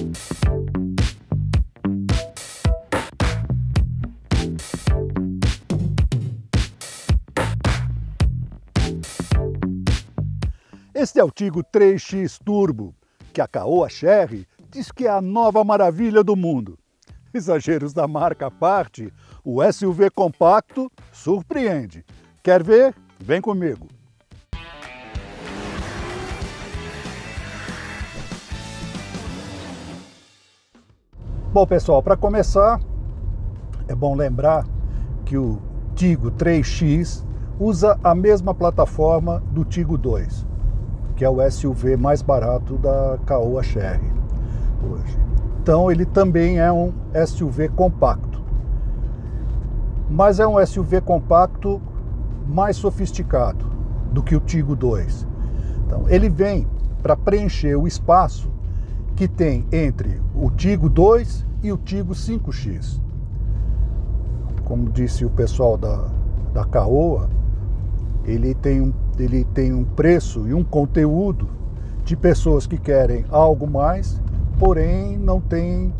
Este é o Tiggo 3X Turbo, que a Caoa Chery diz que é a nova maravilha do mundo. Exageros da marca à parte, o SUV compacto surpreende. Quer ver? Vem comigo! Bom, pessoal, para começar, é bom lembrar que o Tiggo 3X usa a mesma plataforma do Tiggo 2, que é o SUV mais barato da Caoa Chery hoje. Então ele também é um SUV compacto, mas é um SUV compacto mais sofisticado do que o Tiggo 2. Então ele vem para preencher o espaço que tem entre o Tiggo 2 e o Tiggo 5X. Como disse o pessoal da Caoa, ele tem um preço e um conteúdo de pessoas que querem algo mais, porém não tem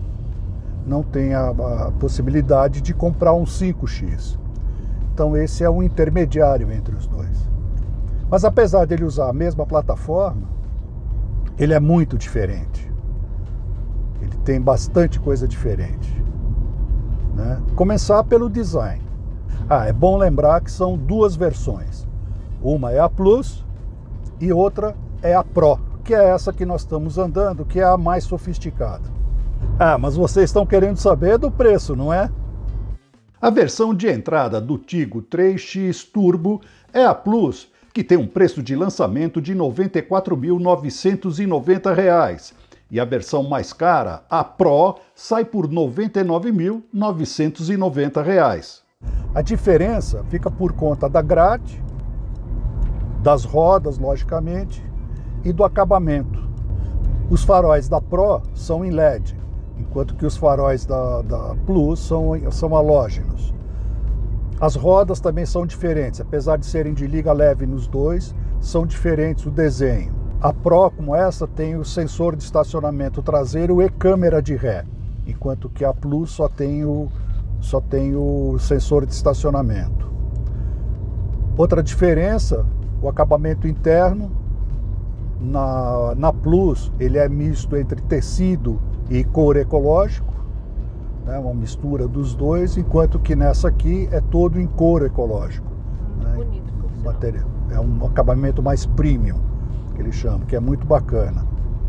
a possibilidade de comprar um 5X. Então esse é um intermediário entre os dois. Mas apesar dele usar a mesma plataforma, ele é muito diferente. Ele tem bastante coisa diferente, né? Começar pelo design. É bom lembrar que são duas versões. Uma é a Plus e outra é a Pro, que é essa que nós estamos andando, que é a mais sofisticada. Mas vocês estão querendo saber do preço, não é? A versão de entrada do Tiggo 3X Turbo é a Plus, que tem um preço de lançamento de R$ 94.990. E a versão mais cara, a Pro, sai por R$ 99.990. A diferença fica por conta da grade, das rodas, logicamente, e do acabamento. Os faróis da Pro são em LED, enquanto que os faróis da Plus são halógenos. As rodas também são diferentes, apesar de serem de liga leve nos dois, são diferentes o desenho. A Pro, como essa, tem o sensor de estacionamento traseiro e câmera de ré, enquanto que a Plus só tem o sensor de estacionamento. Outra diferença, o acabamento interno. Na Plus ele é misto entre tecido e couro ecológico, né, uma mistura dos dois, enquanto que nessa aqui é todo em couro ecológico. Bonito, material. É um acabamento mais premium, que eles chamam, que é muito bacana.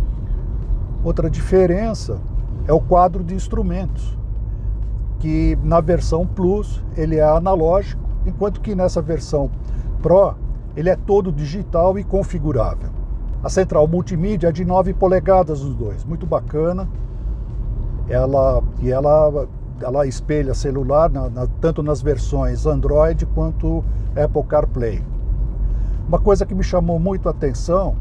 Outra diferença é o quadro de instrumentos, que na versão Plus ele é analógico, enquanto que nessa versão Pro ele é todo digital e configurável. A central multimídia é de 9 polegadas os dois, muito bacana. Ela espelha celular tanto nas versões Android quanto Apple CarPlay. Uma coisa que me chamou muito a atenção,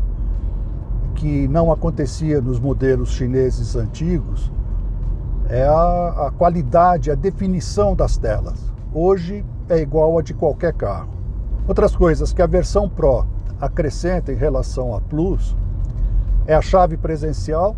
que não acontecia nos modelos chineses antigos, é a qualidade, a definição das telas. Hoje é igual a de qualquer carro. Outras coisas que a versão Pro acrescenta em relação à Plus é a chave presencial,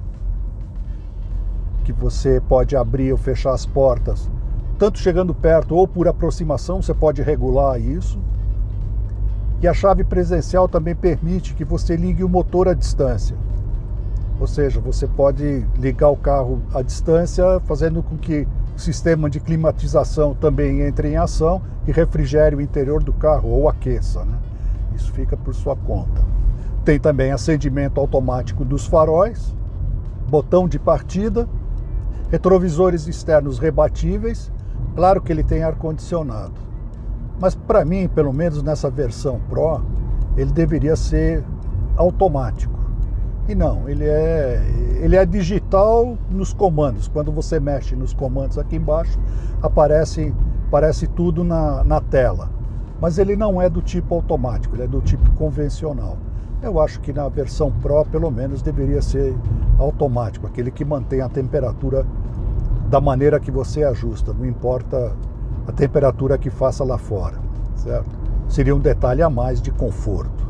que você pode abrir ou fechar as portas, tanto chegando perto ou por aproximação, você pode regular isso. E a chave presencial também permite que você ligue o motor à distância. Ou seja, você pode ligar o carro à distância, fazendo com que o sistema de climatização também entre em ação e refrigere o interior do carro ou aqueça, né? Isso fica por sua conta. Tem também acendimento automático dos faróis, botão de partida, retrovisores externos rebatíveis. Claro que ele tem ar-condicionado, mas para mim, pelo menos nessa versão Pro, ele deveria ser automático. E não, ele é digital nos comandos. Quando você mexe nos comandos aqui embaixo, aparece tudo na tela. Mas ele não é do tipo automático, ele é do tipo convencional. Eu acho que na versão Pro, pelo menos, deveria ser automático, aquele que mantém a temperatura da maneira que você ajusta, não importa a temperatura que faça lá fora, certo? Seria um detalhe a mais de conforto.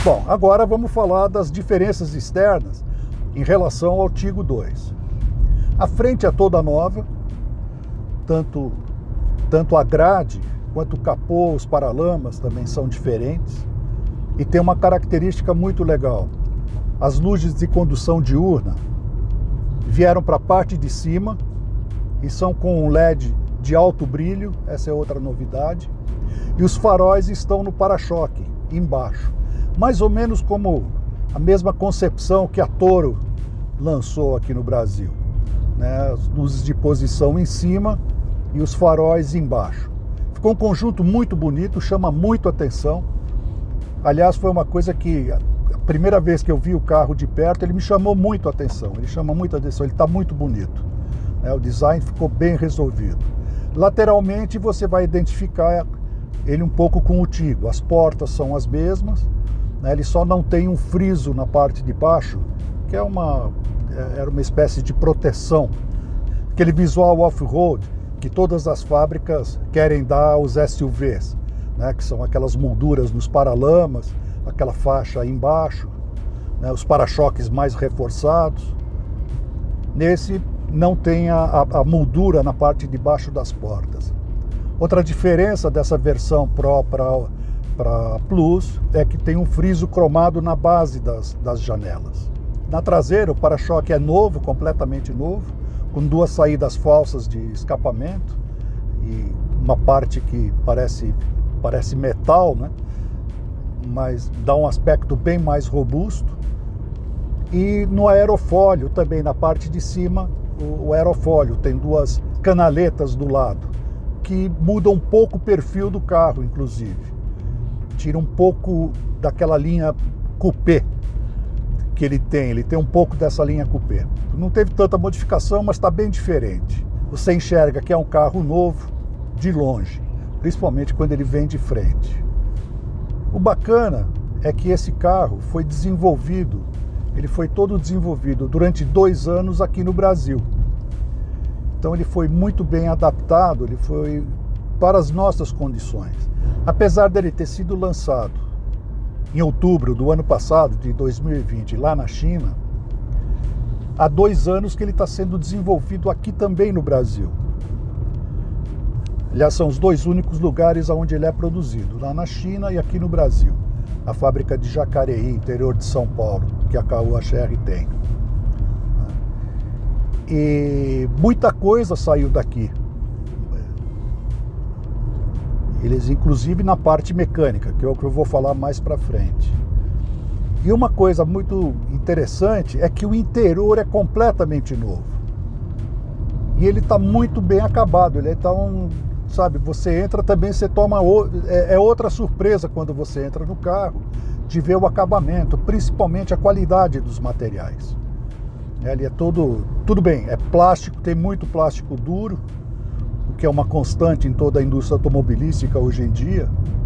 Bom, agora vamos falar das diferenças externas em relação ao Tiggo 2. A frente é toda nova, tanto a grade quanto o capô, os paralamas também são diferentes. E tem uma característica muito legal. As luzes de condução diurna vieram para a parte de cima e são com um LED de alto brilho, essa é outra novidade. E os faróis estão no para-choque, embaixo. Mais ou menos como a mesma concepção que a Toro lançou aqui no Brasil, né? As luzes de posição em cima e os faróis embaixo. Ficou um conjunto muito bonito, chama muito atenção. Aliás, foi uma coisa que, a primeira vez que eu vi o carro de perto, ele me chamou muito a atenção. Ele chama muito a atenção, ele está muito bonito, né? O design ficou bem resolvido. Lateralmente você vai identificar ele um pouco com o Tiggo. As portas são as mesmas, né? Ele só não tem um friso na parte de baixo, que era uma espécie de proteção. Aquele visual off-road que todas as fábricas querem dar aos SUVs, né? Que são aquelas molduras nos paralamas, aquela faixa aí embaixo, né? Os para-choques mais reforçados. Nesse não tem a moldura na parte de baixo das portas. Outra diferença dessa versão Pro para Plus é que tem um friso cromado na base das janelas. Na traseira o para-choque é novo, completamente novo, com duas saídas falsas de escapamento e uma parte que parece metal, né? Mas dá um aspecto bem mais robusto. E no aerofólio também, na parte de cima, o aerofólio tem duas canaletas do lado, que mudam um pouco o perfil do carro, inclusive. Tira um pouco daquela linha coupé que ele tem um pouco dessa linha coupé. Não teve tanta modificação, mas está bem diferente. Você enxerga que é um carro novo de longe, principalmente quando ele vem de frente. O bacana é que esse carro foi desenvolvido, ele foi todo desenvolvido durante 2 anos aqui no Brasil. Então ele foi muito bem adaptado, ele foi para as nossas condições. Apesar dele ter sido lançado em outubro do ano passado, de 2020, lá na China, há 2 anos que ele está sendo desenvolvido aqui também no Brasil. Aliás, são os 2 únicos lugares onde ele é produzido, lá na China e aqui no Brasil. A fábrica de Jacareí, interior de São Paulo, que a Caoa Chery tem. E muita coisa saiu daqui. Eles, inclusive na parte mecânica, que é o que eu vou falar mais para frente. E uma coisa muito interessante é que o interior é completamente novo. E ele está muito bem acabado. Ele está sabe, você entra também, você toma outra surpresa quando você entra no carro, de ver o acabamento, principalmente a qualidade dos materiais. Ele é tudo bem, é plástico, tem muito plástico duro, o que é uma constante em toda a indústria automobilística hoje em dia.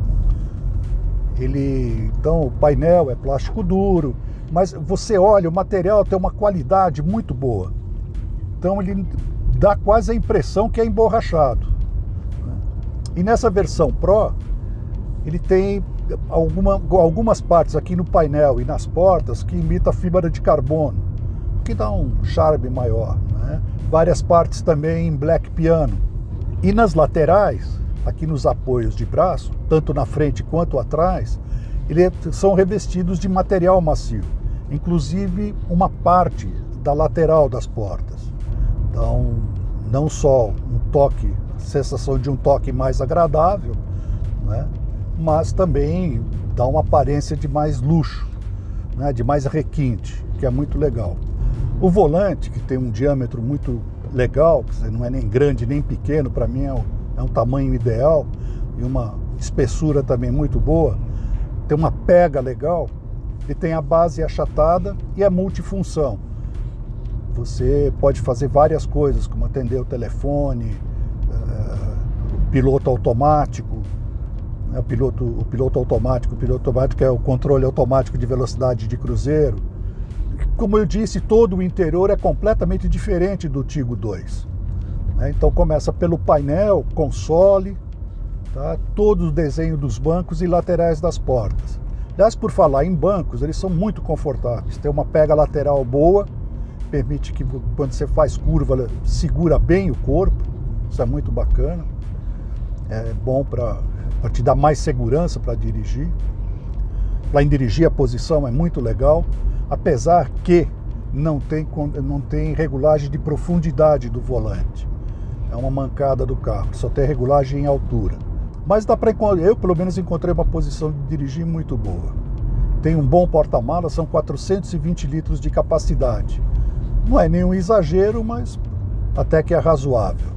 Então o painel é plástico duro, mas você olha, o material tem uma qualidade muito boa. Então ele dá quase a impressão que é emborrachado. E nessa versão Pro, ele tem algumas partes aqui no painel e nas portas que imita fibra de carbono, que dá um charme maior, né? Várias partes também em black piano. E nas laterais, aqui nos apoios de braço, tanto na frente quanto atrás, eles são revestidos de material macio, inclusive uma parte da lateral das portas. Então, não só sensação de um toque mais agradável, né? Mas também dá uma aparência de mais luxo, né? De mais requinte, que é muito legal. O volante, que tem um diâmetro muito legal, que não é nem grande nem pequeno, para mim é um tamanho ideal, e uma espessura também muito boa, tem uma pega legal, ele tem a base achatada e é multifunção. Você pode fazer várias coisas, como atender o telefone, piloto automático, né? O piloto automático é o controle automático de velocidade de cruzeiro. Como eu disse, todo o interior é completamente diferente do Tiggo 2. Então começa pelo painel, console, tá? Todo o desenho dos bancos e laterais das portas. Aliás, por falar em bancos, eles são muito confortáveis. Tem uma pega lateral boa, permite que quando você faz curva, segura bem o corpo. Isso é muito bacana. É bom para te dar mais segurança para dirigir. Para dirigir a posição é muito legal, apesar que não tem regulagem de profundidade do volante. É uma mancada do carro, só tem regulagem em altura. Mas dá para eu pelo menos encontrei uma posição de dirigir muito boa. Tem um bom porta-malas, são 420 litros de capacidade. Não é nenhum exagero, mas até que é razoável.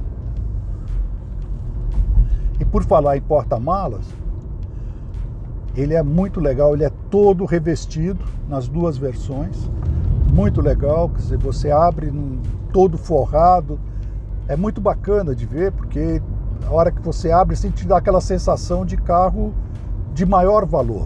E por falar em porta-malas, ele é muito legal, ele é todo revestido nas duas versões. Muito legal, quer dizer, você abre todo forrado. É muito bacana de ver, porque a hora que você abre, você te dá aquela sensação de carro de maior valor.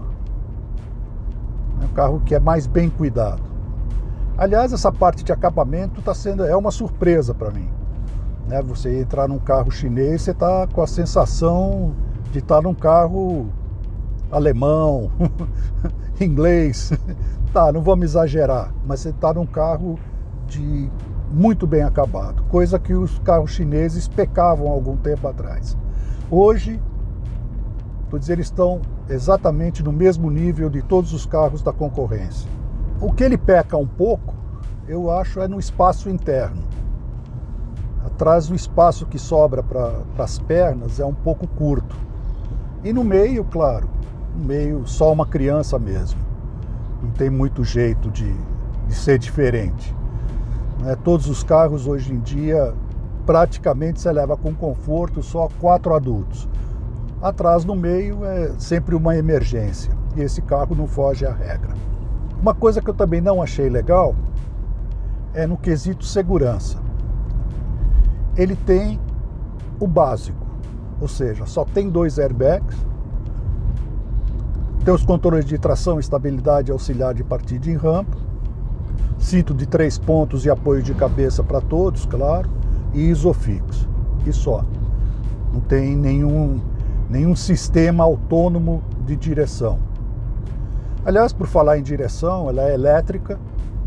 É um carro que é mais bem cuidado. Aliás, essa parte de acabamento é uma surpresa para mim. Né? Você entrar num carro chinês, você está com a sensação de estar num carro alemão, inglês. Tá, não vamos exagerar, mas você está num carro muito bem acabado, coisa que os carros chineses pecavam há algum tempo atrás. Hoje, eles estão exatamente no mesmo nível de todos os carros da concorrência. O que ele peca um pouco, eu acho, é no espaço interno. Atrás, o espaço que sobra para as pernas é um pouco curto. E no meio, claro, no meio só uma criança mesmo. Não tem muito jeito de ser diferente. Todos os carros hoje em dia, praticamente você leva com conforto só 4 adultos. Atrás, no meio, é sempre uma emergência. E esse carro não foge à regra. Uma coisa que eu também não achei legal é no quesito segurança. Ele tem o básico, ou seja, só tem 2 airbags, tem os controles de tração, estabilidade auxiliar de partida em rampa, cinto de 3 pontos e apoio de cabeça para todos, claro, e isofix. E só. Não tem nenhum sistema autônomo de direção. Aliás, por falar em direção, ela é elétrica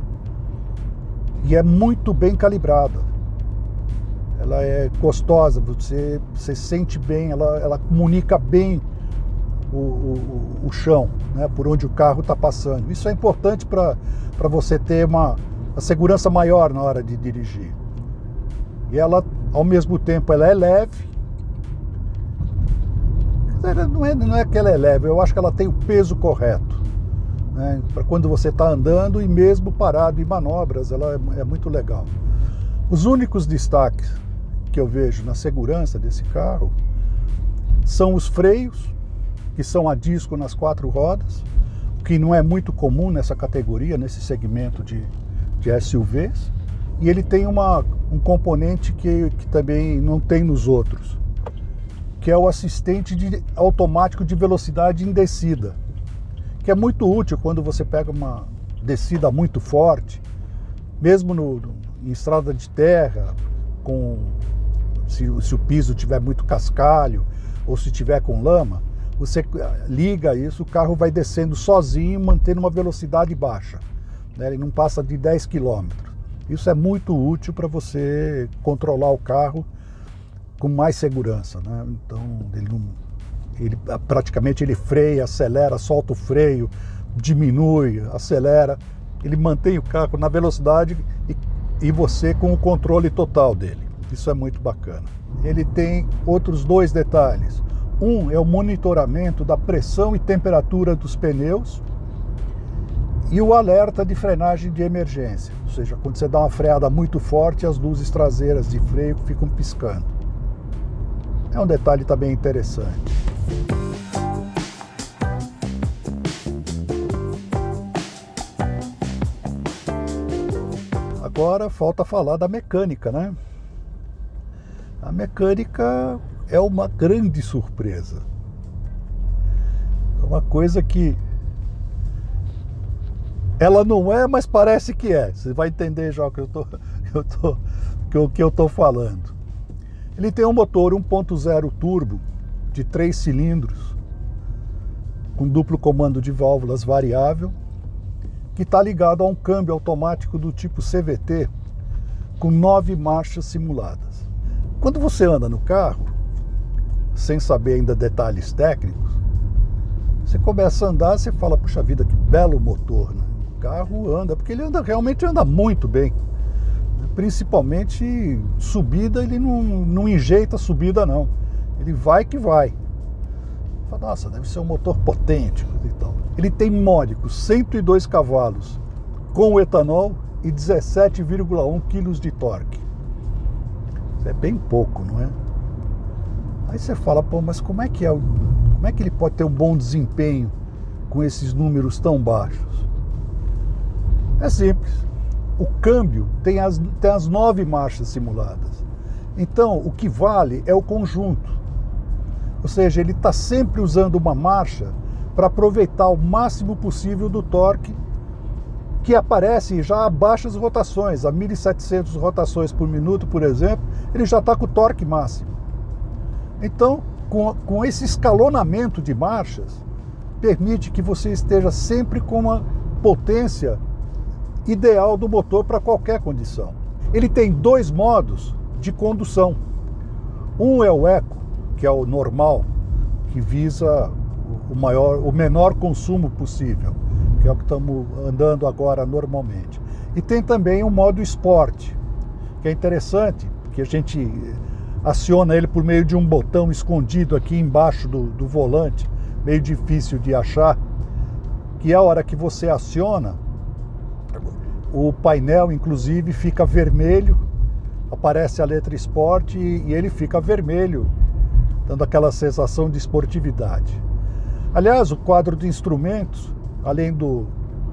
e é muito bem calibrada. Ela é gostosa, você sente bem, ela comunica bem o chão, né, por onde o carro está passando. Isso é importante para você ter uma segurança maior na hora de dirigir. E ela, ao mesmo tempo, ela é leve. Não é que ela é leve, eu acho que ela tem o peso correto, né, para quando você está andando e mesmo parado em manobras, ela é muito legal. Os únicos destaques que eu vejo na segurança desse carro são os freios, que são a disco nas 4 rodas, o que não é muito comum nessa categoria, nesse segmento de SUVs. E ele tem um componente que também não tem nos outros, que é o assistente automático de velocidade em descida, que é muito útil quando você pega uma descida muito forte, mesmo em estrada de terra, se o piso tiver muito cascalho ou se tiver com lama, você liga isso, o carro vai descendo sozinho, mantendo uma velocidade baixa, né? Ele não passa de 10 km. Isso é muito útil para você controlar o carro com mais segurança, né? Então, praticamente ele freia, acelera, solta o freio, diminui, acelera. Ele mantém o carro na velocidade e você com o controle total dele. Isso é muito bacana. Ele tem outros 2 detalhes. Um é o monitoramento da pressão e temperatura dos pneus e o alerta de frenagem de emergência. Ou seja, quando você dá uma freada muito forte, as luzes traseiras de freio ficam piscando. É um detalhe também interessante. Agora falta falar da mecânica, né? A mecânica é uma grande surpresa. É uma coisa que ela não é, mas parece que é. Você vai entender já o que eu tô falando. Ele tem um motor 1.0 turbo de 3 cilindros, com duplo comando de válvulas variável, que está ligado a um câmbio automático do tipo CVT, com 9 marchas simuladas. Quando você anda no carro, sem saber ainda detalhes técnicos, você começa a andar, você fala, puxa vida, que belo motor, né? O carro anda, porque ele realmente anda muito bem. Principalmente subida, ele não enjeita subida não. Ele vai que vai. Fala, nossa, deve ser um motor potente e tal. Ele tem módicos 102 cavalos com etanol e 17,1 kg de torque. Isso é bem pouco, não é? Aí você fala, pô, mas como é que ele pode ter um bom desempenho com esses números tão baixos? É simples. O câmbio tem as 9 marchas simuladas. Então, o que vale é o conjunto. Ou seja, ele está sempre usando uma marcha para aproveitar o máximo possível do torque que aparece já a baixas rotações, a 1.700 rotações por minuto, por exemplo, ele já está com o torque máximo. Então, com esse escalonamento de marchas, permite que você esteja sempre com uma potência ideal do motor para qualquer condição. Ele tem 2 modos de condução. Um é o Eco, que é o normal, que visa o menor consumo possível, que é o que estamos andando agora normalmente. E tem também o modo Sport, que é interessante, que a gente aciona ele por meio de um botão escondido aqui embaixo do volante, meio difícil de achar, que a hora que você aciona, o painel, inclusive, fica vermelho, aparece a letra Sport e ele fica vermelho, dando aquela sensação de esportividade. Aliás, o quadro de instrumentos, além do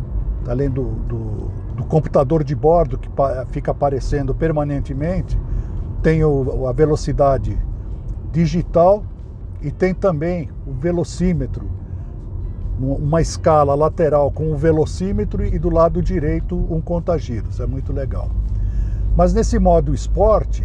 computador de bordo que fica aparecendo permanentemente, tem a velocidade digital e tem também o velocímetro, uma escala lateral com um velocímetro e do lado direito um contagiros. É muito legal. Mas nesse modo Sport,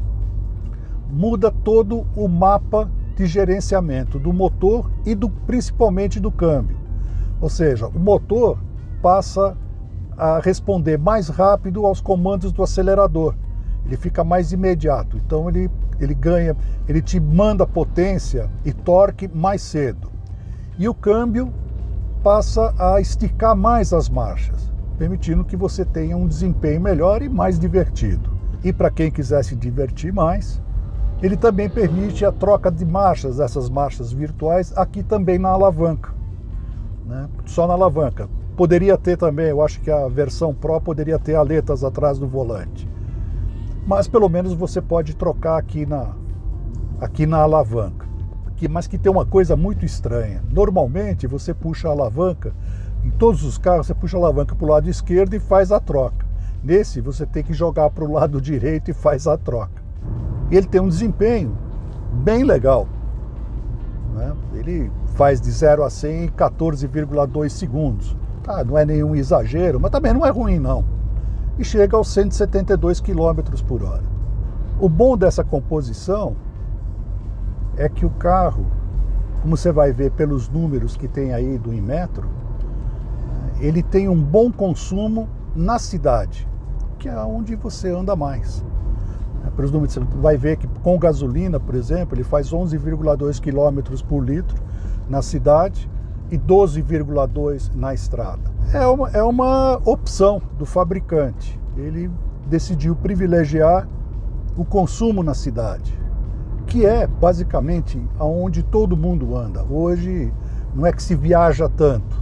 muda todo o mapa de gerenciamento do motor e principalmente do câmbio. Ou seja, o motor passa a responder mais rápido aos comandos do acelerador. Ele fica mais imediato. Então ele te manda potência e torque mais cedo. E o câmbio passa a esticar mais as marchas, permitindo que você tenha um desempenho melhor e mais divertido. E para quem quiser se divertir mais, ele também permite a troca de marchas, essas marchas virtuais, aqui também na alavanca, né? Só na alavanca. Poderia ter também, eu acho que a versão Pro poderia ter aletas atrás do volante. Mas pelo menos você pode trocar aqui na alavanca. Mas que tem uma coisa muito estranha. Normalmente você puxa a alavanca, em todos os carros você puxa a alavanca para o lado esquerdo e faz a troca. Nesse você tem que jogar para o lado direito e faz a troca. E ele tem um desempenho bem legal, né? Ele faz de 0 a 100 em 14,2 segundos. Tá, não é nenhum exagero, mas também não é ruim não. E chega aos 172 km por hora. O bom dessa composição é que o carro, como você vai ver pelos números que tem aí do Inmetro, ele tem um bom consumo na cidade, que é onde você anda mais. Pelos números, você vai ver que com gasolina, por exemplo, ele faz 11,2 km por litro na cidade e 12,2 na estrada. É uma opção do fabricante. Ele decidiu privilegiar o consumo na cidade, que é basicamente aonde todo mundo anda. Hoje não é que se viaja tanto.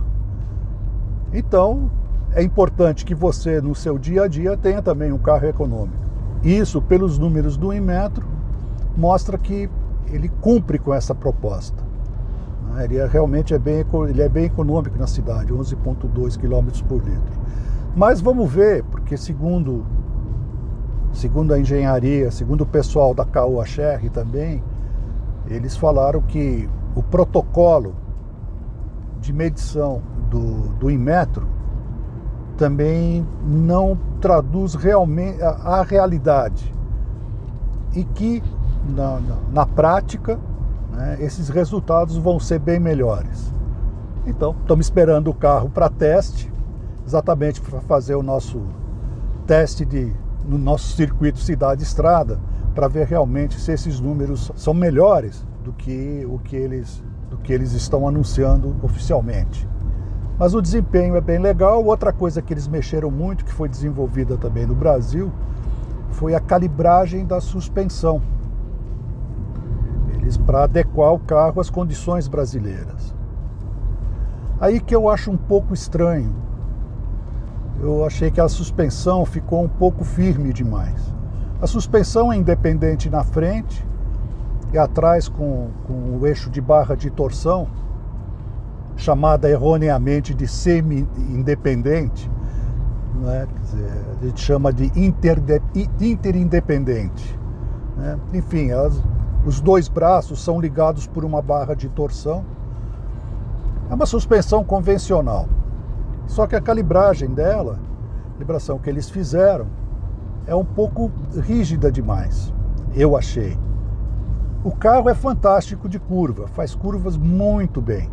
Então é importante que você no seu dia a dia tenha também um carro econômico. Isso, pelos números do Inmetro, mostra que ele cumpre com essa proposta. Ele realmente é bem econômico na cidade, 11,2 km por litro. Mas vamos ver, porque segundo a engenharia, segundo o pessoal da Caoa Chery também, eles falaram que o protocolo de medição do Inmetro também não traduz realmente a realidade e que na prática, né, esses resultados vão ser bem melhores. Então, estamos esperando o carro para teste, exatamente para fazer o nosso teste no nosso circuito cidade-estrada, para ver realmente se esses números são melhores do que eles estão anunciando oficialmente. Mas o desempenho é bem legal. Outra coisa que eles mexeram muito, que foi desenvolvida também no Brasil, foi a calibragem da suspensão. Eles para adequar o carro às condições brasileiras. Aí que eu acho um pouco estranho. Eu achei que a suspensão ficou um pouco firme demais. A suspensão é independente na frente e atrás com o eixo de barra de torção, chamada erroneamente de semi-independente, né? Quer dizer, a gente chama de interindependente, né? Enfim, os dois braços são ligados por uma barra de torção. É uma suspensão convencional, só que a calibragem dela, a calibração que eles fizeram, é um pouco rígida demais, eu achei. O carro é fantástico de curva, faz curvas muito bem.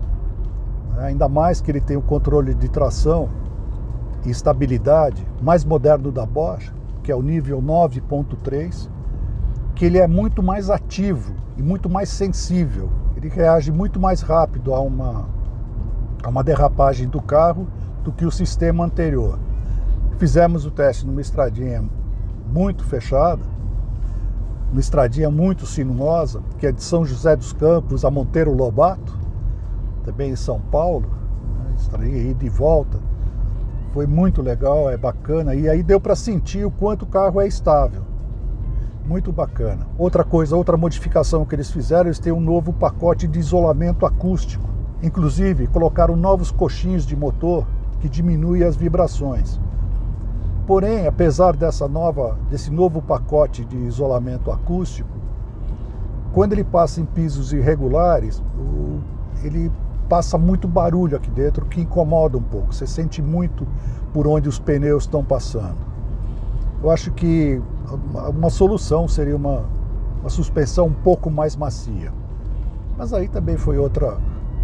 Ainda mais que ele tem o controle de tração e estabilidade mais moderno da Bosch, que é o nível 9.3, que ele é muito mais ativo e muito mais sensível. Ele reage muito mais rápido a uma derrapagem do carro do que o sistema anterior. Fizemos o teste numa estradinha muito fechada, uma estradinha muito sinuosa, que é de São José dos Campos a Monteiro Lobato, também em São Paulo, né? Estradinha ida e volta. Foi muito legal, é bacana, e aí deu para sentir o quanto o carro é estável. Muito bacana. Outra coisa, outra modificação que eles fizeram, eles têm um novo pacote de isolamento acústico. Inclusive, colocaram novos coxins de motor que diminuem as vibrações. Porém, apesar desse novo pacote de isolamento acústico, quando ele passa em pisos irregulares, ele passa muito barulho aqui dentro, que incomoda um pouco. Você sente muito por onde os pneus estão passando. Eu acho que uma solução seria uma suspensão um pouco mais macia. Mas aí também foi outra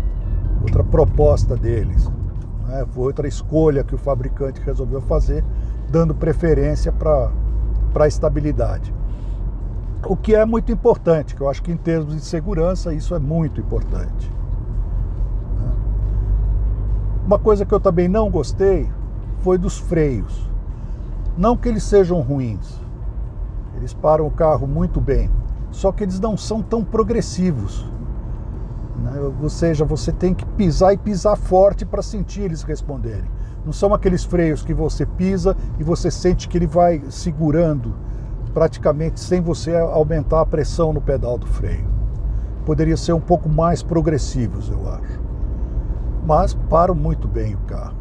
proposta deles, né? Foi outra escolha que o fabricante resolveu fazer, dando preferência para a estabilidade. O que é muito importante, que eu acho que em termos de segurança isso é muito importante. Uma coisa que eu também não gostei foi dos freios. Não que eles sejam ruins, eles param o carro muito bem, só que eles não são tão progressivos, né? Ou seja, você tem que pisar e pisar forte para sentir eles responderem. Não são aqueles freios que você pisa e você sente que ele vai segurando praticamente sem você aumentar a pressão no pedal do freio. Poderia ser um pouco mais progressivos, eu acho. Mas param muito bem o carro.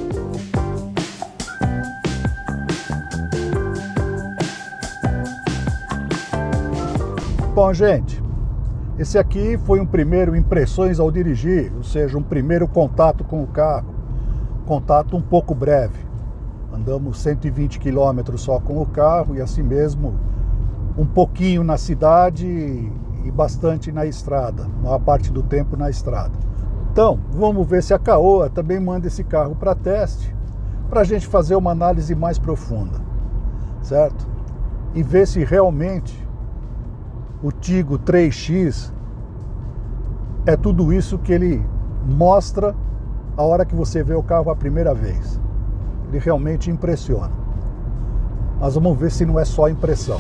Bom, gente, esse aqui foi um primeiro impressões ao dirigir, ou seja, um primeiro contato com o carro. Contato um pouco breve. Andamos 120 km só com o carro e assim mesmo um pouquinho na cidade e bastante na estrada, maior parte do tempo na estrada. Então, vamos ver se a Caoa também manda esse carro para teste, para a gente fazer uma análise mais profunda, certo? E ver se realmente o Tigo 3X é tudo isso que ele mostra a hora que você vê o carro a primeira vez. Ele realmente impressiona. Mas vamos ver se não é só impressão.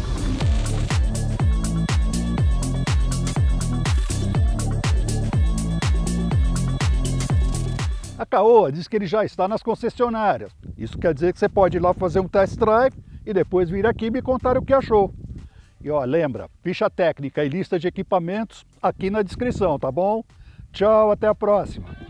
A Caoa diz que ele já está nas concessionárias. Isso quer dizer que você pode ir lá fazer um test drive e depois vir aqui e me contar o que achou. E ó, lembra, ficha técnica e lista de equipamentos aqui na descrição, tá bom? Tchau, até a próxima!